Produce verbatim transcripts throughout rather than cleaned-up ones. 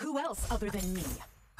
Who else other than me?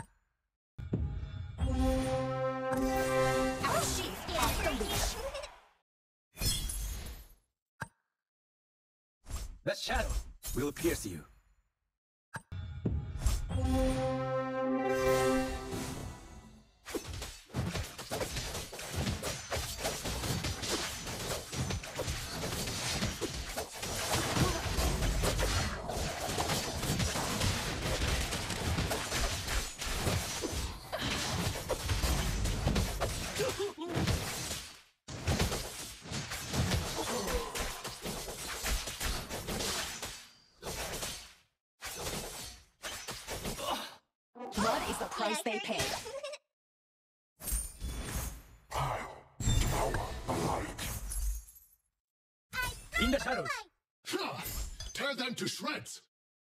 Our chief off the leash. That shadow will pierce you. Blood is the price they pay. In the shadows. Tear them to shreds!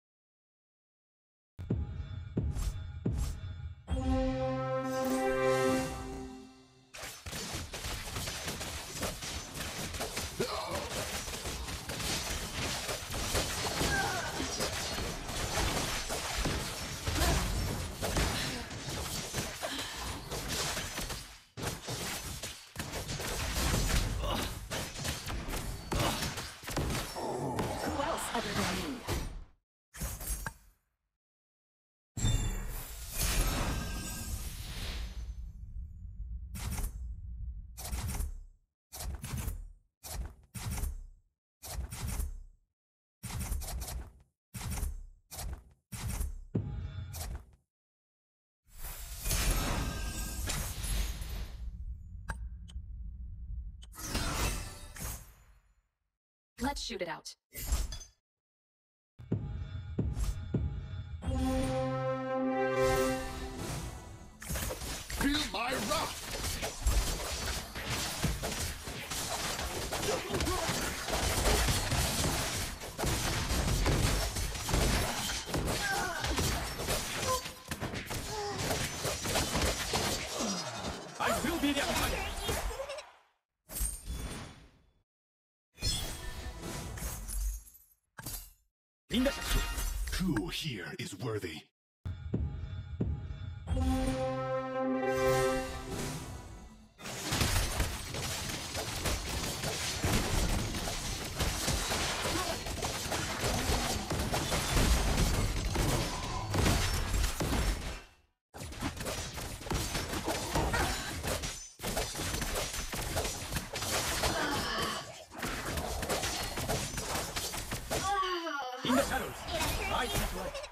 Who else other than me? Let's shoot it out. Feel my wrath! I will be the Empire. In the Who here is worthy? in the shadows. I see light.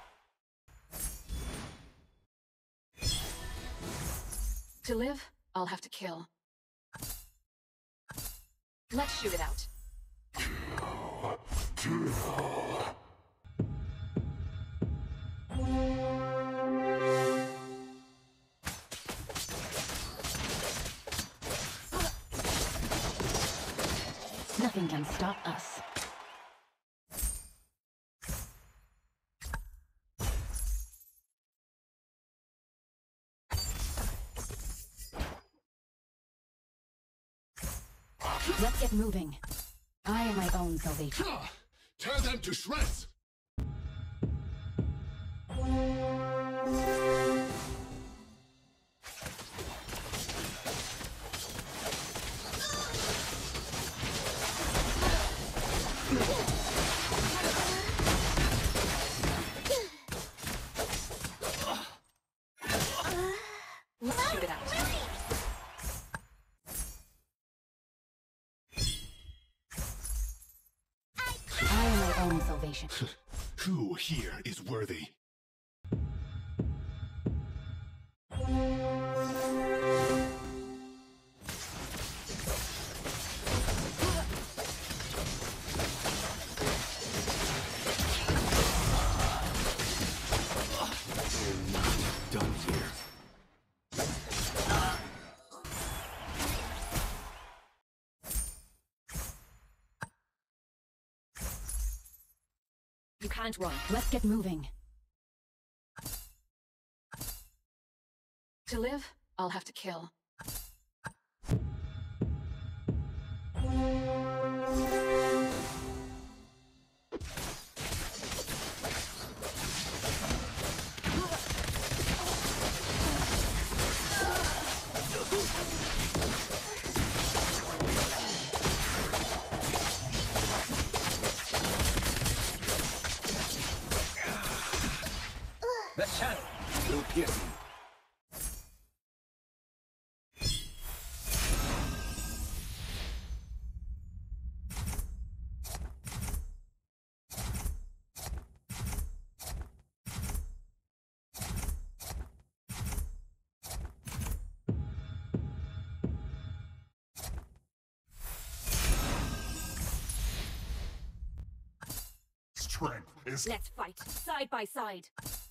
To live, I'll have to kill. Let's shoot it out. Nothing can stop us. Let's get moving. I am my own salvation. Tear them to shreds! Let's shoot it out. I am my own salvation. Who here is worthy? Done here. You can't run. Let's get moving. To live, I'll have to kill. shadow will pierce you. Strength is Let's fight, side by side.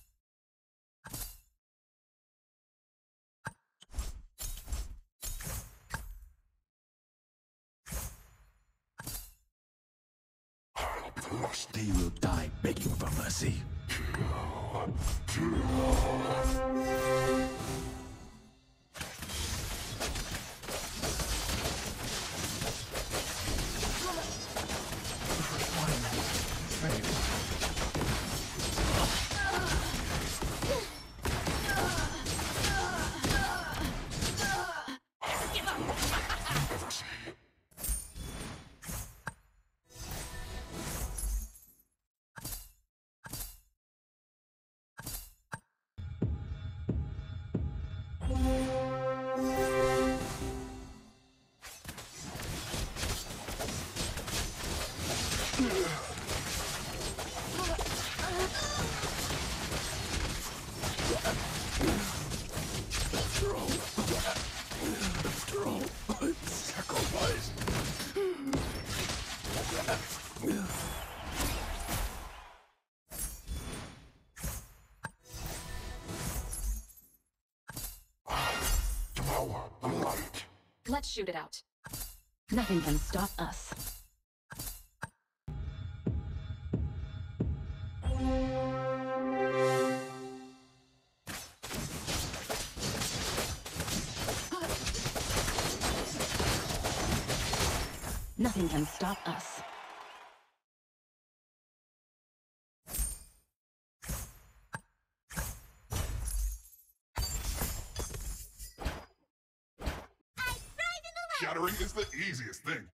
lost. They will die begging for mercy. Let's shoot it out. Nothing can stop us. Nothing can stop us. Shattering is the easiest thing.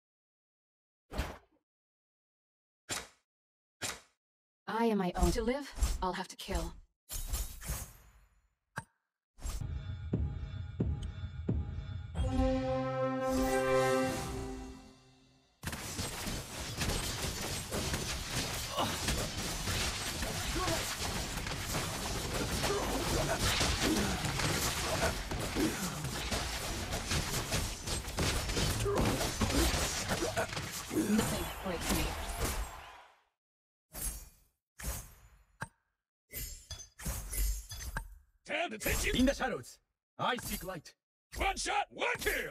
I am my own. To live, I'll have to kill. Nothing breaks me. Time to take you in the shadows. I seek light. One shot, one kill.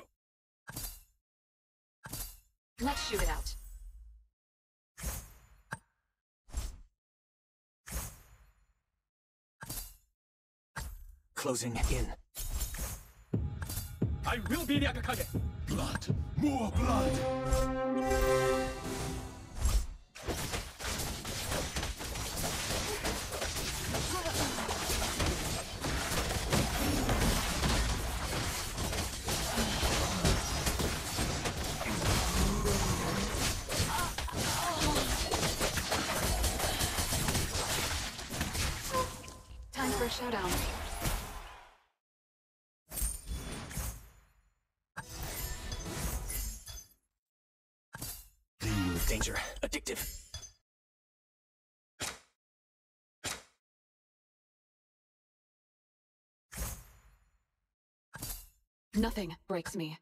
Let's shoot it out. Closing in. I will be the Akakage. Blood. More blood. Time for a showdown. Danger. Addictive. Nothing breaks me.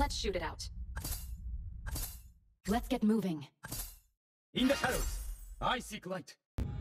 Let's shoot it out. Let's get moving. In the shadows, I seek light.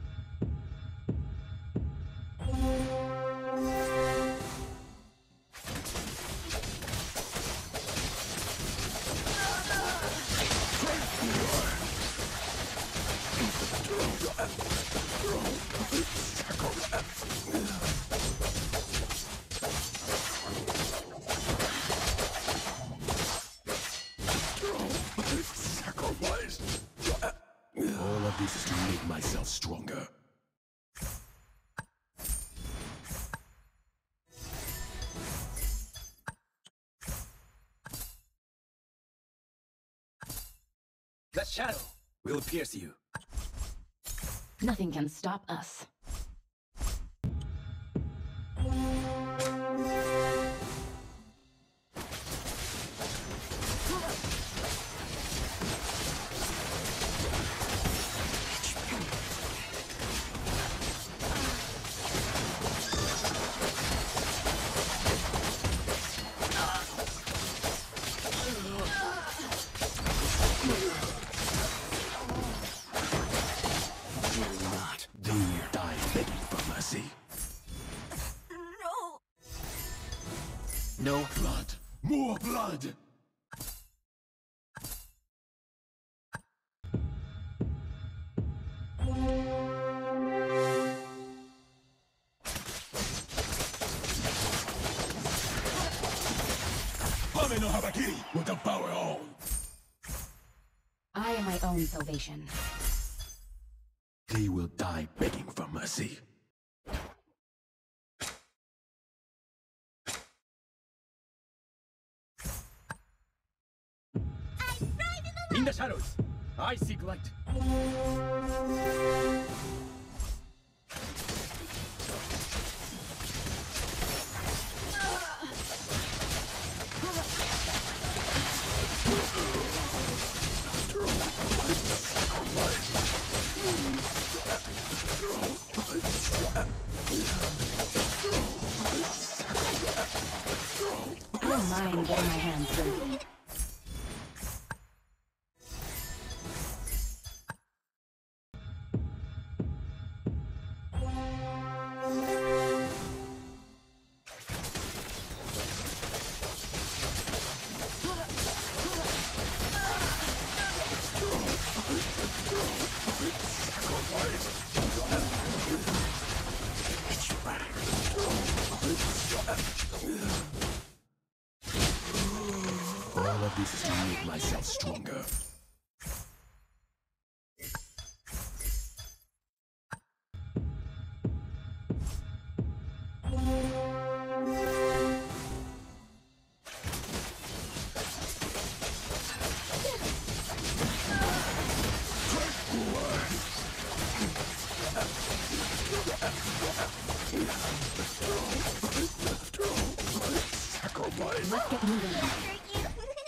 Sacrifice. All of this is to make myself stronger. That shadow will pierce you. Nothing can stop us. Not dare die begging for mercy. No. No blood. More blood. Hame no Habakiri will devour all. I am my own salvation. They will die begging for mercy. In the shadows, I seek light. I don't mind getting my hands dirty. All of this is to make myself stronger. Sacrifice. Let's get moving. Hurt you.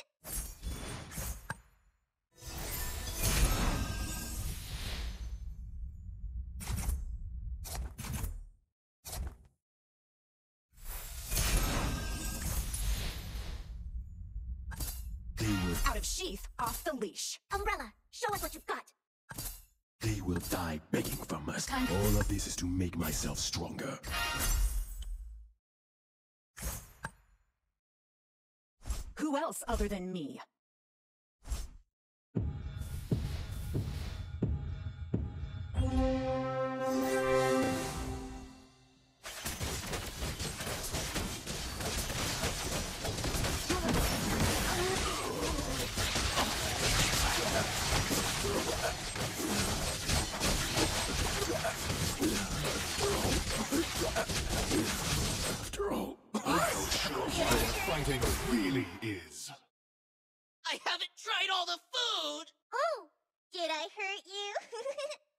They will, Out of sheath, off the leash. Umbrella, show us what you've got. they will die begging for mercy. Time. All of this is to make myself stronger. Who else other than me? After all, I'll show you what fighting really is. I haven't tried all the food! Oh, did I hurt you?